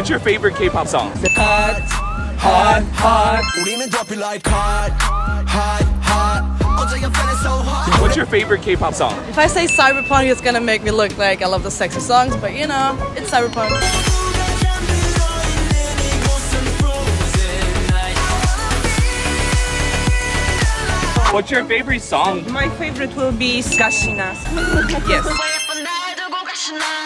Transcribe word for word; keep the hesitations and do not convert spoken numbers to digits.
What's your favorite K-pop song? Hot, hot, hot. 우리는 drop it like hot, hot, hot. 어제 I'm feeling so hot. What's your favorite K-pop song? If I say cyberpunk, it's gonna make me look like I love the sexy songs, but you know, it's cyberpunk. What's your favorite song? My favorite will be Skashina. Yes.